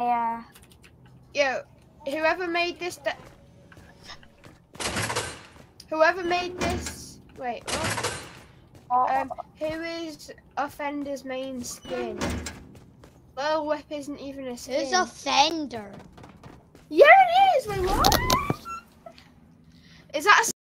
Yeah. Yo, whoever made this, whoever made this, wait, what? Who is Offender's main skin? Lil Whip isn't even a skin. Who's Offender? Yeah, it is. Wait, what? Is that a